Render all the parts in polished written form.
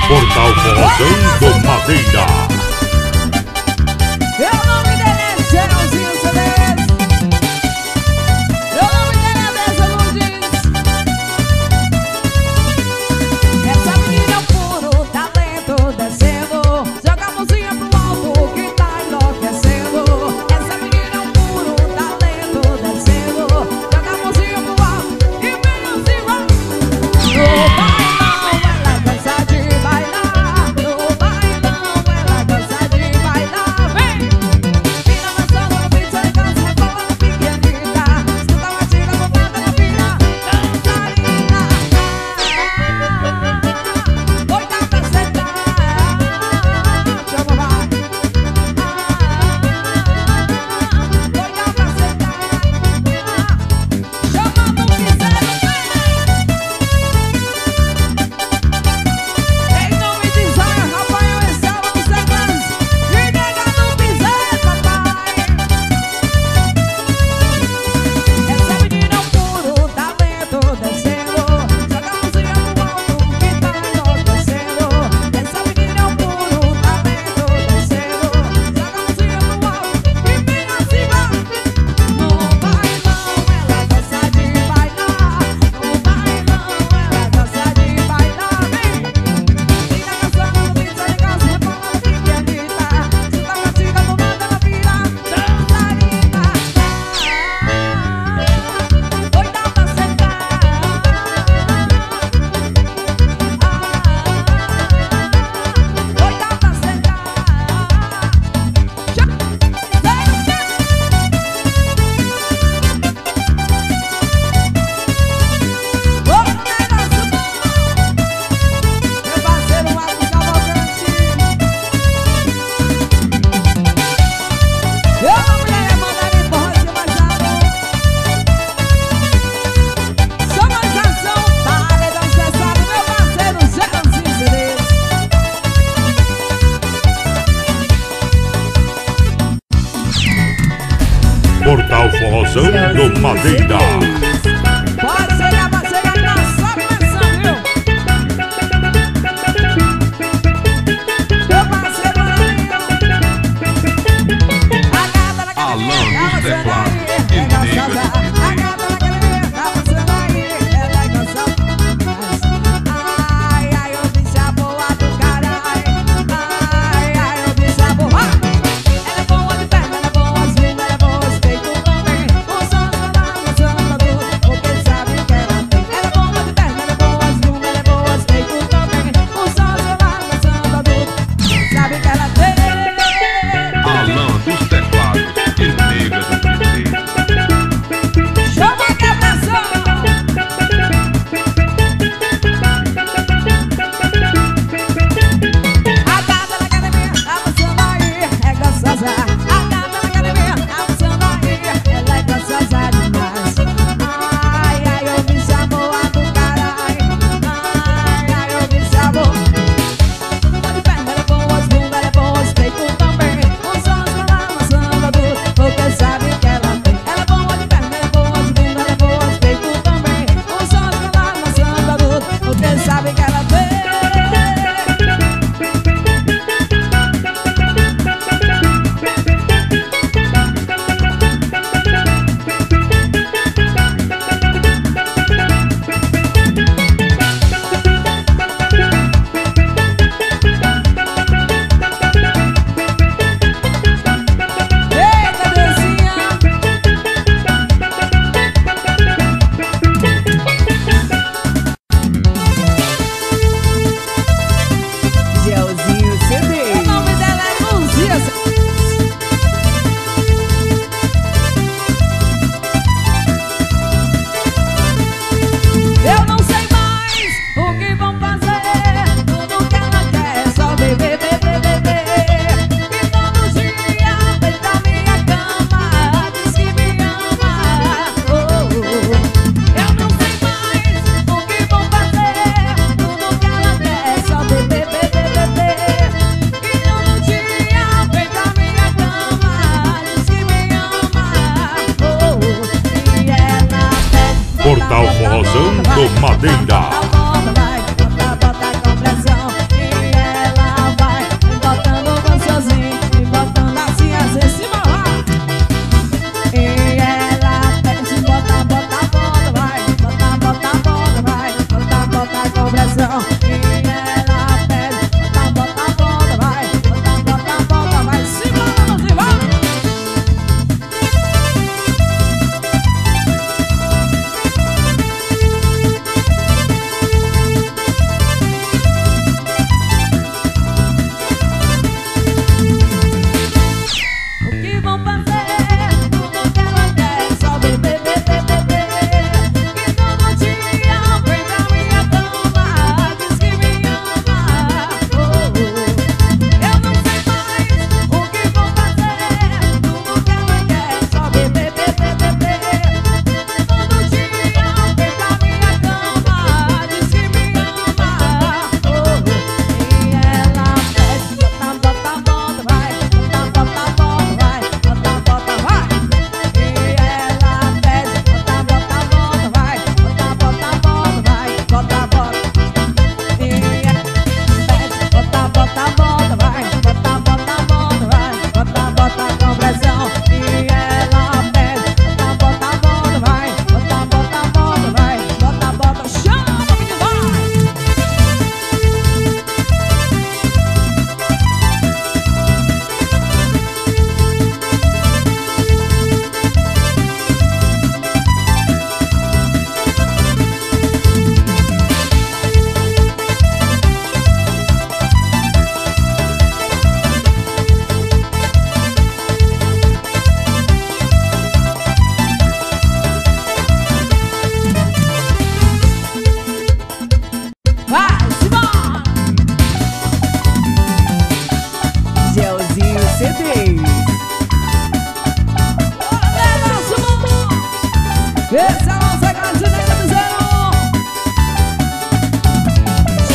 Portal Forrozão do Madeira. Portal Forrozão do Madeira.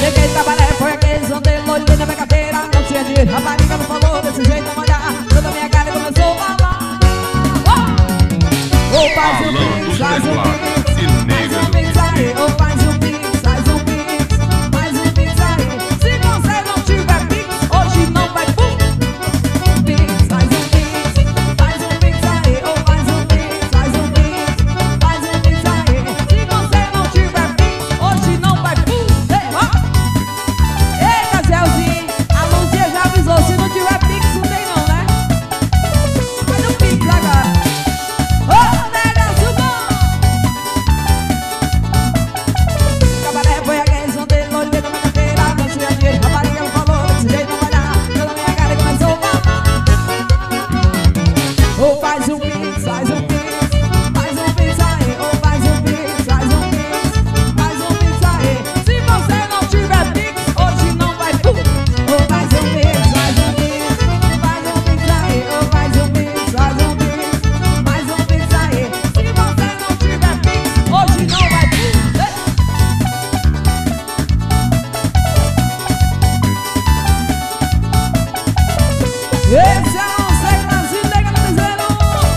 Cheguei, trabalhei, foi aquele som dele, olhei na minha carteira, não tinha dinheiro. Rapariga me falou desse jeito, não olhar, toda minha cara e começou a falar. Ou faz um pix, faz um pix aí, ou faz um pix, faz um pix, faz um pix aí. Se você não tiver pix, hoje não vai pum. Pix, faz um pix aí, ou faz um pix, faz um pix aí. Se você não tiver pix, hoje não vai pum. Eita, Gelzinho, a Luzia já avisou, se não tiver pix não tem não, né? Faz um pix agora. Esse é o sei brasileiro do Piseiro.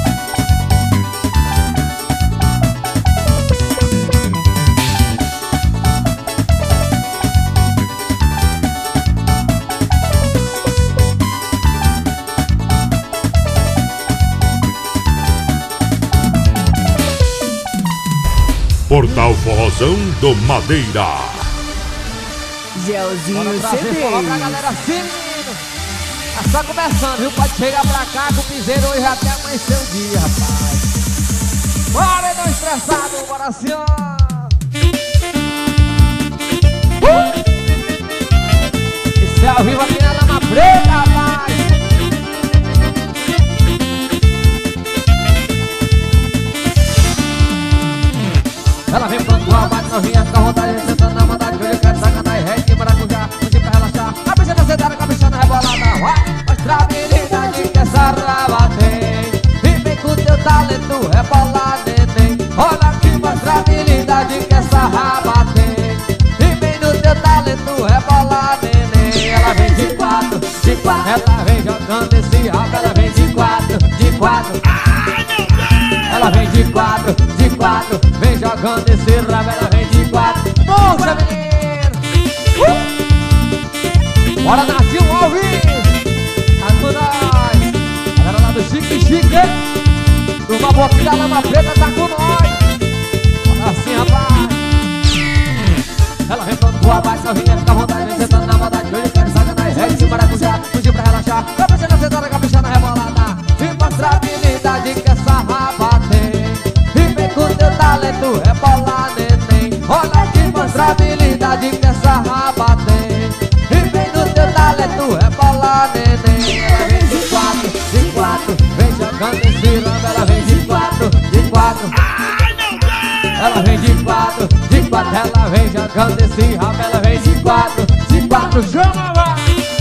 Portal Forrozão do Madeira. Gelzinho CD. Forró pra galera sim. Tá só começando, viu? Pode chegar pra cá que o piseiro hoje até amanhecer o dia, rapaz. Bora, não estressado, bora senhor. Isso é ao vivo aqui na Lama Preta, rapaz. Ela vem pontual, bate novinha, fica à vontade, sentando na maldade. Hoje eu quero sacanar e rede, maracujá, hoje pra relaxar. A bicha tá sentada com a bichana rebolada. Vai, mostra a habilidade que essa raba tem. E vem com teu talento, rebola, neném. Olha aqui, mostra a habilidade que essa raba tem. E vem no teu talento, rebola, neném. Ela vem de quatro, de quatro. Ela vem jogando esse rabo, ela vem de quatro, de quatro. Ela vem de quatro, de quatro. Vem jogando esse rabo, ela vem de quatro. Puxa, menino! Bora, Nazinho, ao vivo! Tá com nós! Galera lá do Chique Chique, turma boquinha da Lama Preta tá com nós! Bora assim, rapaz! Ela vem pronto pro abate, novinha, fica à vontade, vem sentando na maldade. Hoje eu quero sacanagem, rede de maracujá, fugir pra relaxar. Capricha na sentada, capricha na rebolada. E mostra a habilidade que essa raba tem. E vem com teu talento, rebola, neném. Olha aqui, mostra a habilidade que essa raba tem. E vem no teu talento, rebola, neném. Ela vem de quatro, vem jogando esse ramo. Ela vem de quatro, de quatro. Ela vem de quatro, de quatro. Ela vem jogando esse ramo. Ela vem de quatro, chama, vai!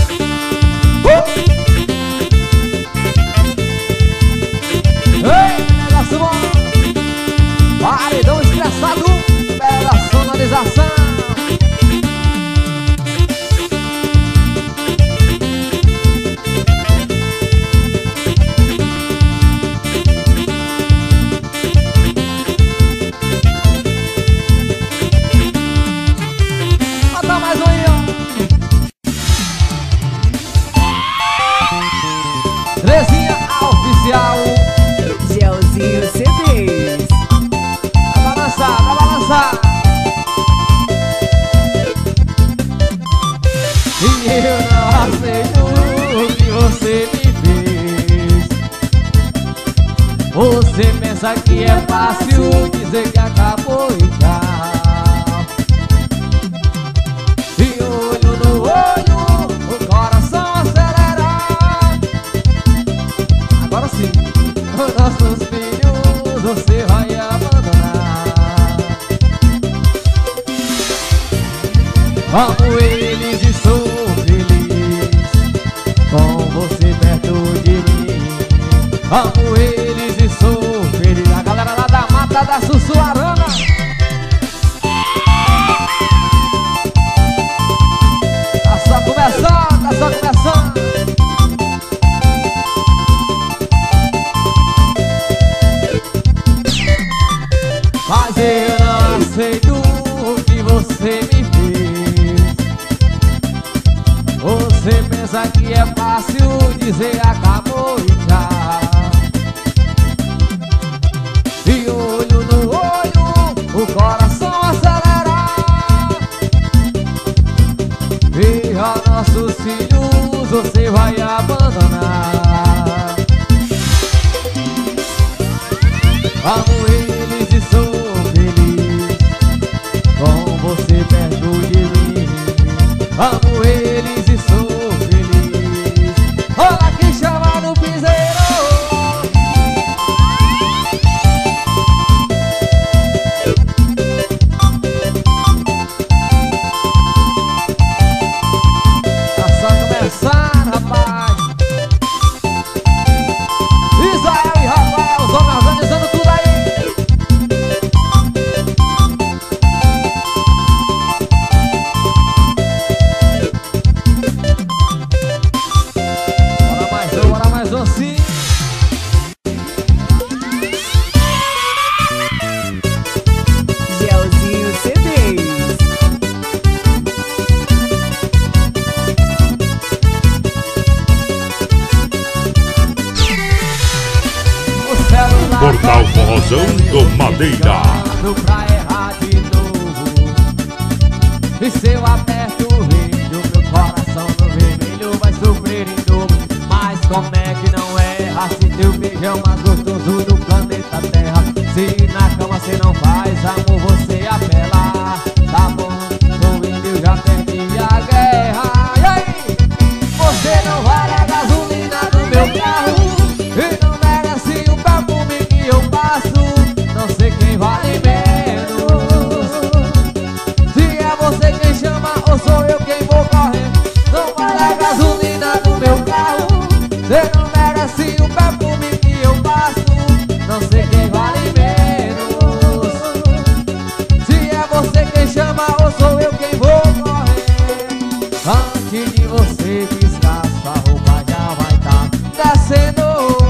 Ei, negócio bom! Paredão estressado, bela sonorização. Bota mais um aí, ó. Trezinha oficial. Gelzinho CDs. Vai balançar, vai balançar. E eu não aceito o que você me fez. Você pensa que é fácil dizer que acabou e tchau. E olho no olho, o coração acelera. Agora sim, os nossos filhos você vai abandonar. Amo eles e sou feliz com você perto de mim. Amo eles e sou feliz. A galera lá da Mata da Sussuarana. pensa que é fácil dizer acabou e tchau. E olho no olho, o coração acelera. Veja nossos filhos, você vai abandonar. Amo eles e sou feliz com você perto de mim. Amo eles e sou feliz. Olha quem chama no piseiro. Tá só começando, rapaz. Israel e Rafael, os homens organizando tudo aí. Bora mais um sim. Gelzinho CDs. O celular Portal Forrozão do Madeira. Pra errar de novo. E se eu aperto o vídeo, meu coração no vermelho vai sofrer em dobro. Mas como é que não erra se teu beijo é o mais gostoso do planeta Terra? Se na cama cê não faz amor, você apela. Tá bom, tô indo, eu já perdi a guerra. E aí? Você não vale a gasolina do meu carro e não merece o perfume que eu passo. Não sei quem vale menos, se é você quem chama ou sou eu quem vou correr. Não vale a gasolina do meu carro, você não merece o perfume que eu passo. Não sei quem vale menos, se é você quem chama ou sou eu quem vou correr. Antes de você piscar, sua roupa já vai tá descendo.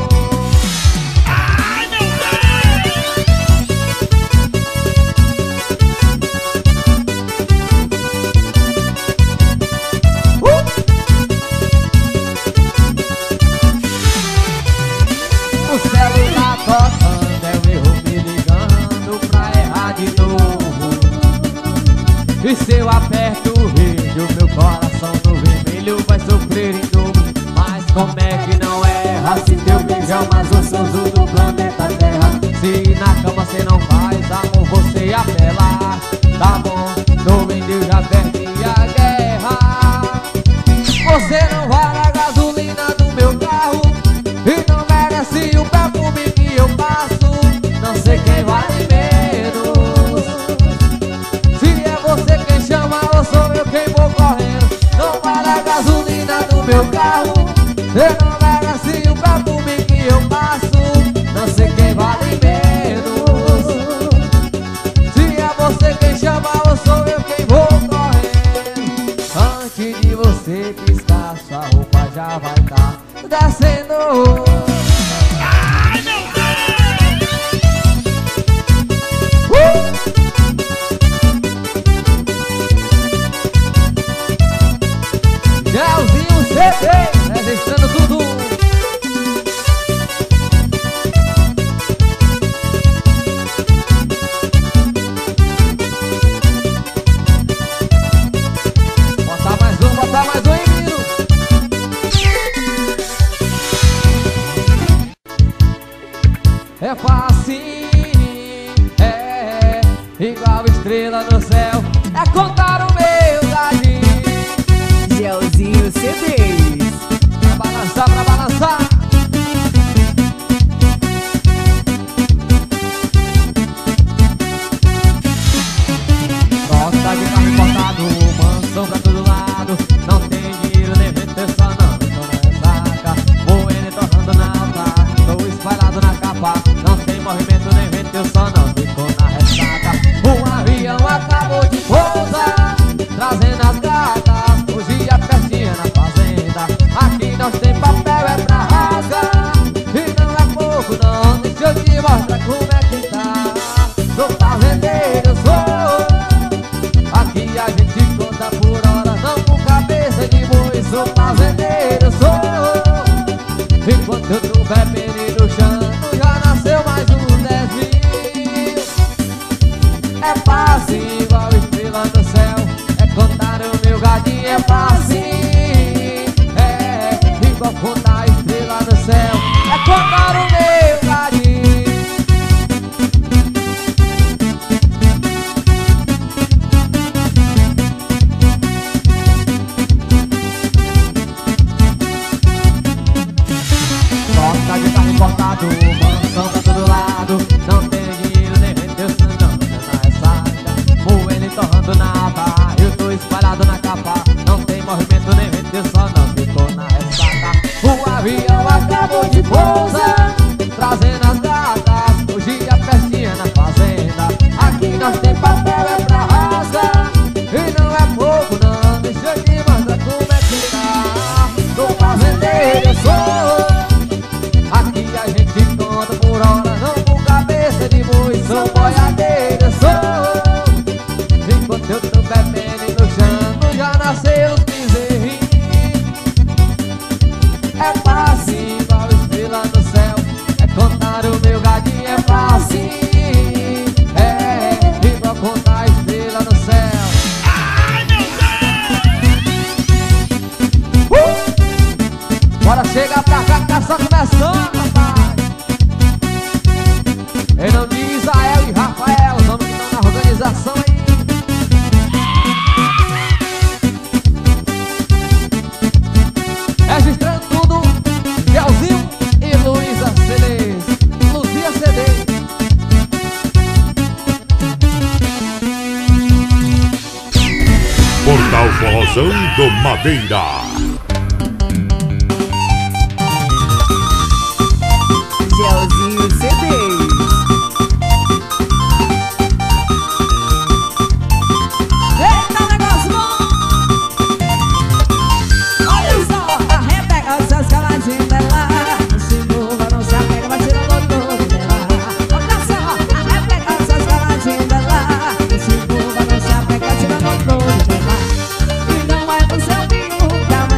O celular tocando, é o erro me ligando pra errar de novo. E se eu aperto o vídeo, meu coração no vermelho vai sofrer em dobro. Mas como é que não erra se teu beijo é o mais gostoso do planeta Terra? Se na cama cê não faz amor, você apela. Tá bom, tô indo, eu já perdi a guerra. Você não vale a gasolina do meu carro e não merece o perfume que eu passo. Não sei quem vale menos, se é você quem chama ou sou eu quem vou correndo. Não vale a gasolina do meu carro, você não merece o perfume que eu passo. Não sei quem vale menos, se é você quem chama ou sou eu quem vou correndo. Antes de você piscar, sua roupa já vai tá descendo. Gelzinho CD, registrando tudo. Botar mais um, hein, menino? É fácil, é igual estrela no céu, é contar o meu dadinho. Gelzinho CDs. Pra balançar, pra balançar. Gosta de carro importado, mansão pra todo lado. Não tem dinheiro, nem vento, só não, então não ressaca. Moendo e torrando na alta, tô espalhado na capa. Não tem movimento, nem vento, eu só não fico na ressaca. O avião acabou de pousar, trazendo as gatas, hoje a festinha na fazenda. Bora chegar pra cá que tá só começando, papai. Em nome de Israel e Rafael, os homens que estão na organização aí. Registrando tudo, Gelzinho e Luísa CDs. Luzia CD. Portal Forrozão do Madeira. Gelzinho CDs. Eita, negócio bom! Olha só, arrebega os seus caladinhos dela. Se envolva, não se apega, vai tirando o todo dela. Olha só, arrebega os seus caladinhos dela. Se envolva, não se apega, vai tirando o todo dela. E não é do seu amigo,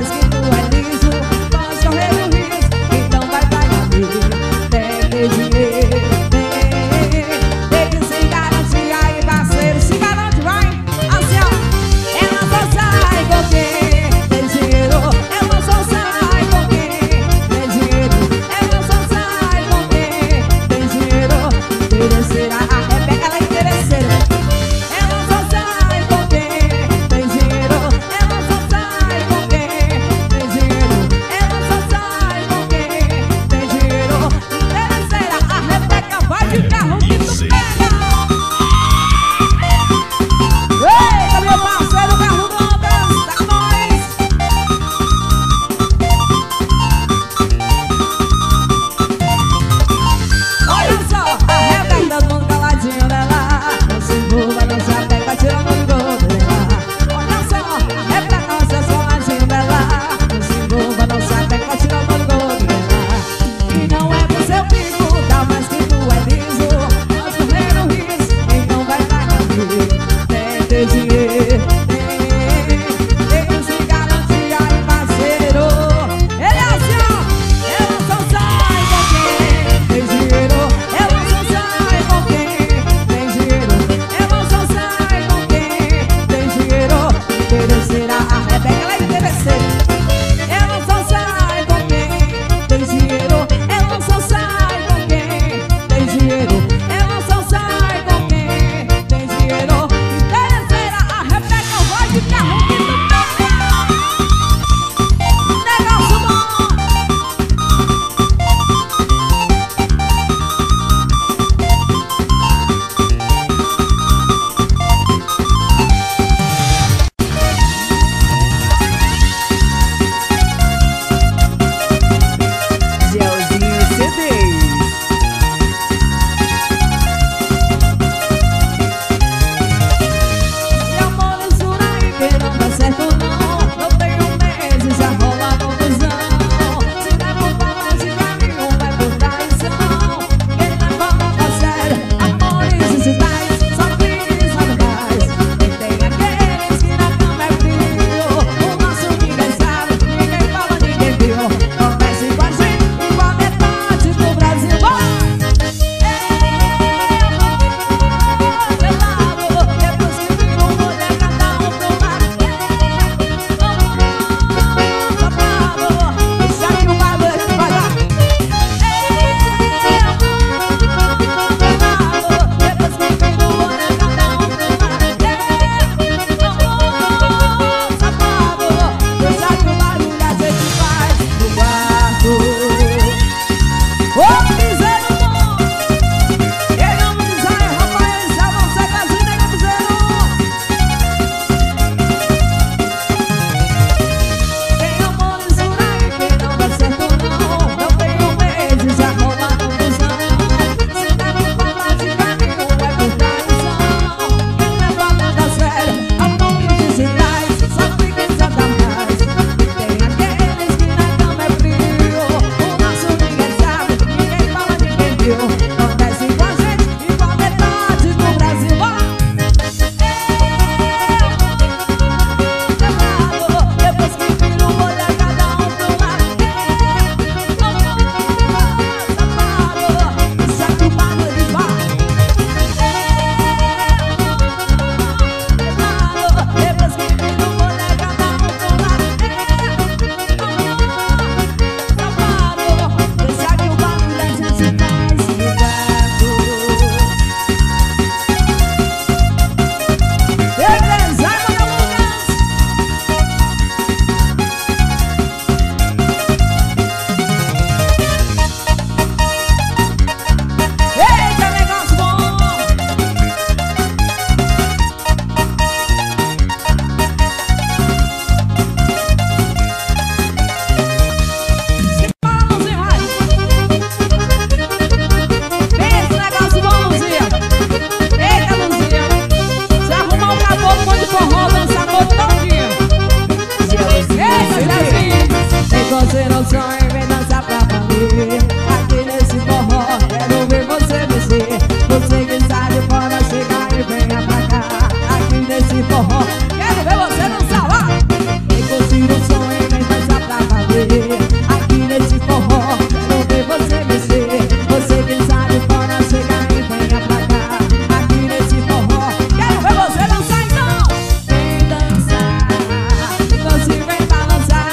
Vem você no sonho, vem dançar pra valer. Aqui nesse forró, quero ver você descer. Você que está de fora, chega e venha pra cá. Aqui nesse forró, quero ver você dançar lá. Vem você no sonho, vem dançar pra valer. Aqui nesse forró, quero ver você descer. Você que está de fora, chega e venha pra cá. Aqui nesse forró, quero ver você dançar então. Vem dançar, você vem balançar.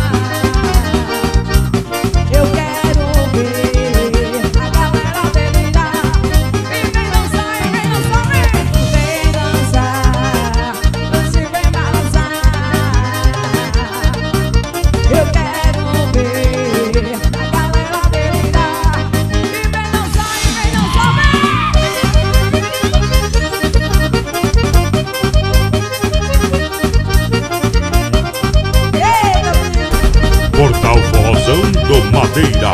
Eu quero ver a galera delirar. E vem dançar, vem dançar, vem. Vem dançar, você vem balançar. Eu quero ver a galera delirar. E vem dançar, vem dançar, vem. Eita, Portal Forrozão do Madeira.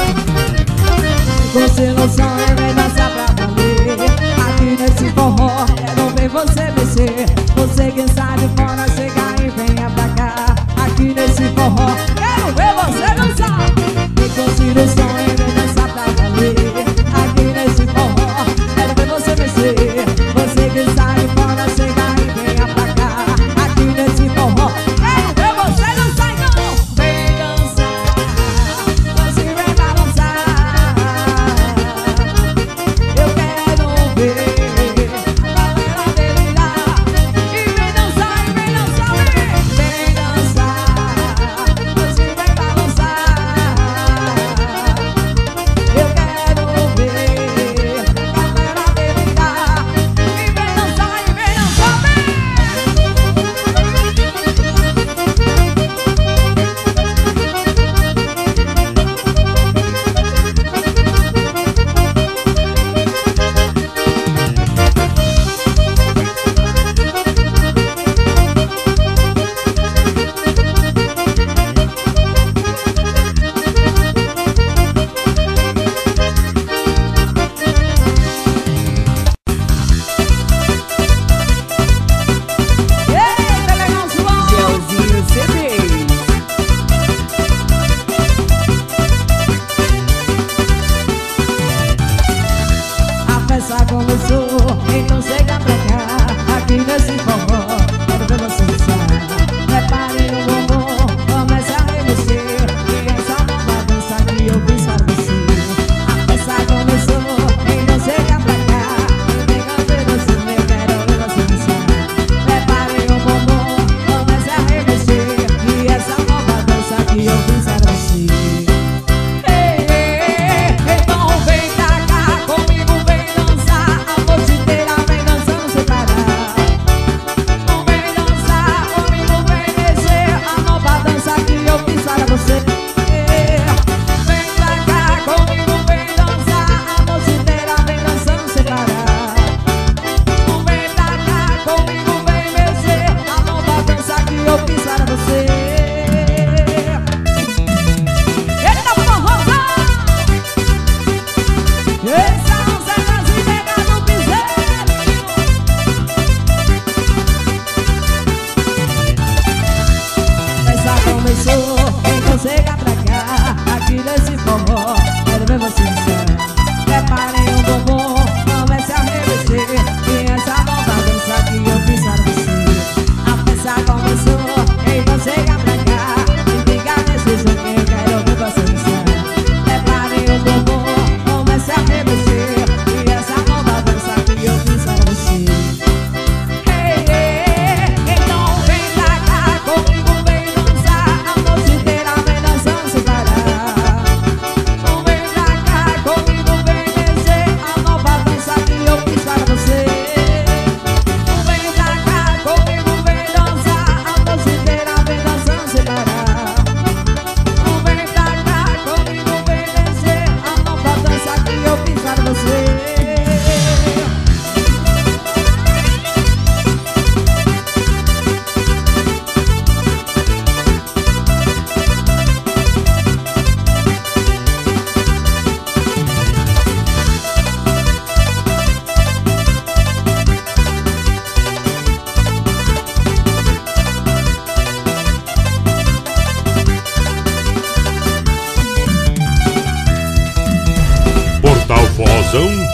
você no sonho, vem dançar pra valer. Aqui nesse forró, quero ver você descer. Você que está de fora, chega e venha pra cá. Aqui nesse forró, quero ver você dançar. Você no sonho, vem dançar pra valer. Aqui nesse forró, quero ver você descer. Você que está de fora, chega e venha pra cá. Aqui nesse forró, quero ver você dançar então. Vem dançar, você vem balançar. Eu quero ver a galera delirar. E vem dançar, vem. Vem dançar, você vem balançar. Eu quero ver a galera delirar. E vem dançar, vem. Eita, legal, João! Gelzinho CD. A festa começou, então chega pra cá. Aqui nesse forró, quero ver você dançar. Preparem o bumbum, comece a remexer. E essa nova dança que eu fiz para você. A festa começou, então chega pra cá. Vem cá ver você, eu quero ver você dançar. Preparem o bumbum, comece a remexer. E essa nova dança que eu fiz para você. Então vem pra cá comigo, vem dançar. A noite inteira vem dançando sem parar. Vem dançar comigo, vem mexer. A nova dança que eu fiz para você. Vem pra cá comigo, vem dançar. A noite inteira vem dançando sem parar. Vem pra cá comigo, vem mexer. A nova dança que eu fiz para você. Eita, forrozão! Esse é o Zé Brasileira do Piseiro. Festa começou, então chega pra cá. Aqui nesse forró, quero ver você dançar. Preparem o bumbum, comece a remexer. E essa nova dança que eu fiz para você. A festa começou, então chega pra cá. E fica nesse som que eu quero ver você dançar. Preparem o bumbum, comece a remexer. E essa nova dança que eu fiz para você. Então vem pra cá comigo, vem dançar. A noite inteira vem dançando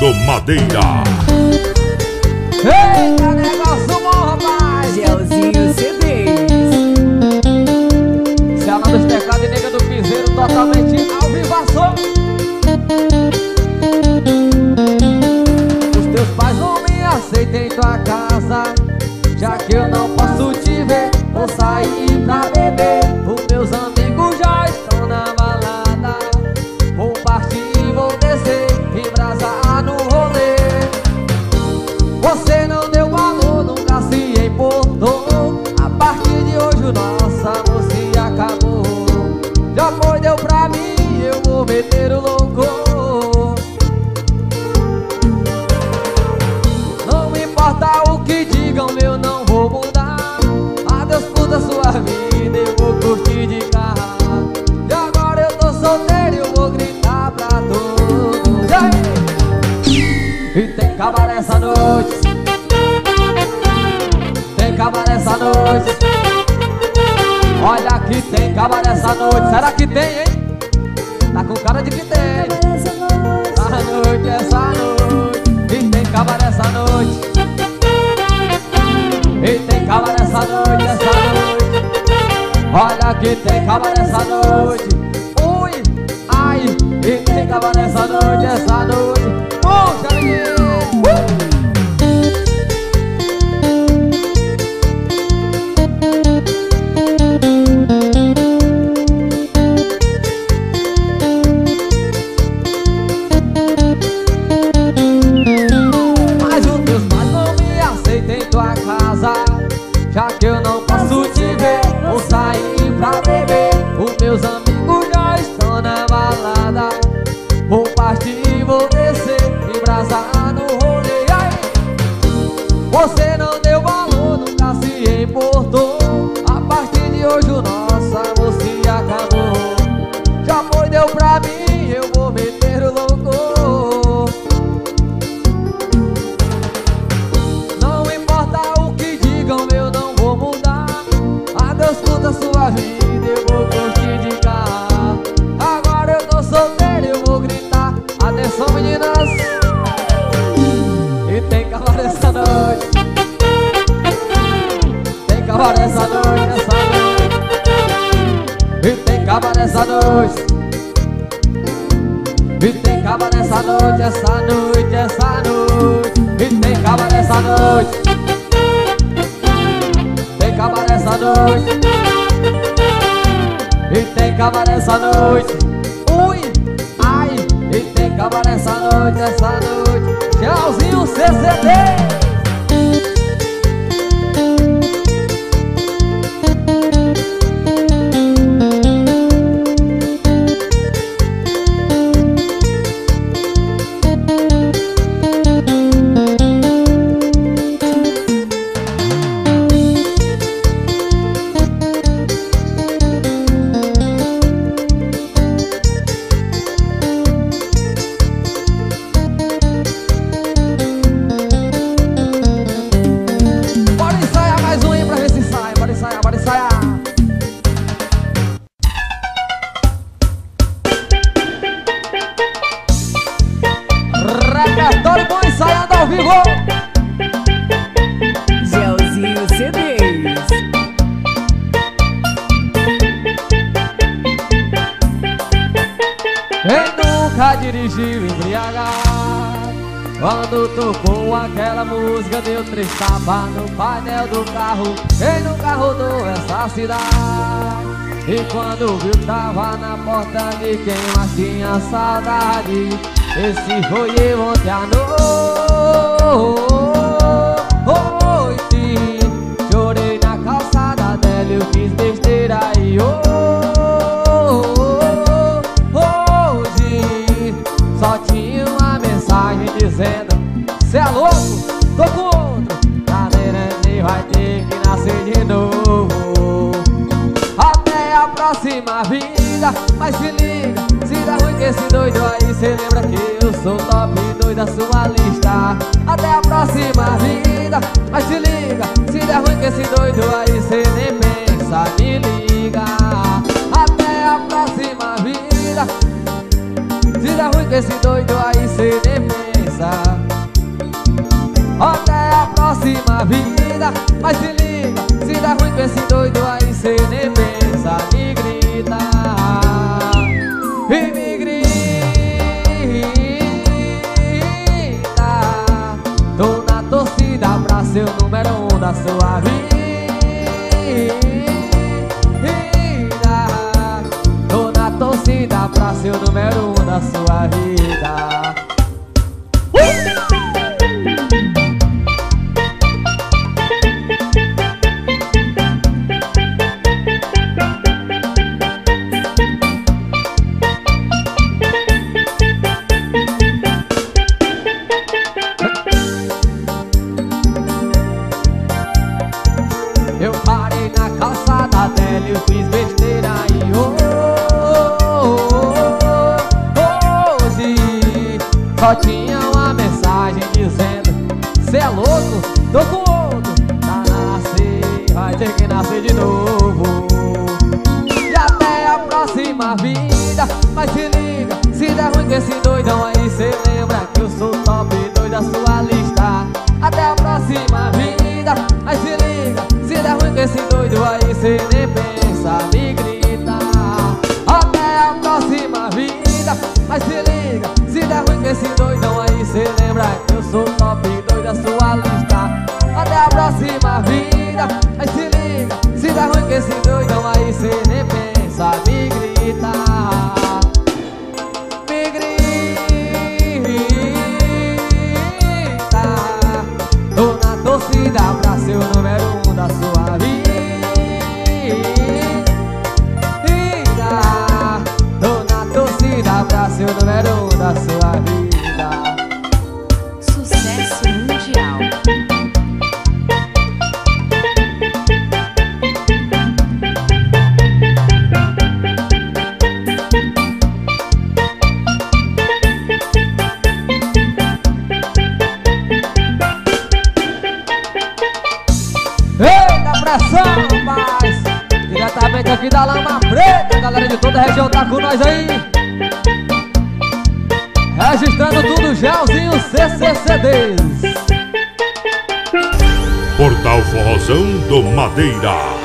do Madeira. Eita, negócio bom, rapaz! Gelzinho CDs. Cena dos teclados e nega do piseiro, totalmente ao vivação. Os teus pais não me aceitam em tua casa, já que eu não posso te ver. Vou sair pra beber, os meus amigos já estão na balada. Vou partir e vou descer, embrasar no rolê. Você não deu valor, nunca se importou. A partir de hoje o nosso amor se acabou. Já foi, deu pra mim, eu vou meter o louco. Não me importa o que digam, eu não vou mudar. Adeus por sua vida, eu vou curtir de carro. E agora eu tô solteiro, eu vou gritar pra todos. E tem cabaré essa noite, tem cabaré essa noite. Olha que tem cabaré essa noite. Será que tem, hein? Tá com cara de que tem. Essa noite. E tem cabaré essa noite. E tem cabaré essa noite, essa noite. Olha que tem cabaré essa noite. Ui, ai. E tem cabaré essa noite, essa noite. Puxa, menino. Mas os teus pais não me aceitam em tua casa, já que eu não posso te ver. Vou sair pra beber, os meus amigos já estão na balada. Vou partir e vou descer, embrasar no rolê. Você não deu valor, nunca se importou. A partir de hoje o nosso amor se acabou. Já foi, deu pra mim, eu vou meter o louco. Não importa o que digam, eu não vou mudar. Adeus toda a sua vida, eu vou curtir de carro. Agora eu tô solteiro, eu vou gritar. Atenção, meninas. E tem cabaré essa noite. Tem cabaré essa noite, essa noite. E tem cabaré essa noite. E tem cabaré essa noite, essa noite, essa noite. E tem cabaré essa noite. Tem cabaré essa noite. E tem cabaré essa noite. Ui, ai. E tem cabaré essa noite, essa noite. Tchauzinho, CCD. Repertório bom ensaiado ao vivo. Gelzinho CDs. Quem nunca dirigiu embriagado, quando tocou aquela música deu 3 tapas no painel do carro. Quem nunca rodou essa cidade e quando viu tava na porta de quem mais tinha saudade. Esse foi eu ontem à noite. Chorei na calçada dela, eu fiz besteira e hoje só tinha uma mensagem dizendo: cê é louco, tô com outro, cadeirante vai ter que nascer de novo. Até a próxima vida, mas se liga, se dá ruim que esse doido aí, cê lembra que eu sou top 2 da sua lista. Até a próxima vida, mas se liga, se der ruim que esse doido aí, cê nem pensa, me liga. Até a próxima vida, se der ruim que esse doido aí, cê nem pensa. sua vida. Eu parei na calçada dela e eu fiz besteira e hoje só tinha uma mensagem dizendo: cê é louco, tô com outro, tá na nascer, vai ter que nascer de novo. E até a próxima vida, mas se liga, se der ruim com esse doidão aí, cê lembra que eu sou top 2 da sua lista. Até a próxima vida, mas se liga, se der ruim com esse doido aí, cê nem pensa, me grita. Até a próxima vida, mas se liga, se der ruim com esse doidão aí, cê lembra que eu sou top 2 da sua lista. Até a próxima vida, mas se liga, se der ruim com esse doidão aí, cê nem pensa, me grita. Me grita. Tô na torcida pra ser o número 1 da sua vida. Tô na torcida pra ser o número 1 da sua vida. Sucesso mundial. Eita pressão, rapaz! Diretamente aqui da Lama Preta, a galera de toda a região tá com nós aí. Registrando tudo, Gelzinho CCCDs. Portal Forrozão do Madeira.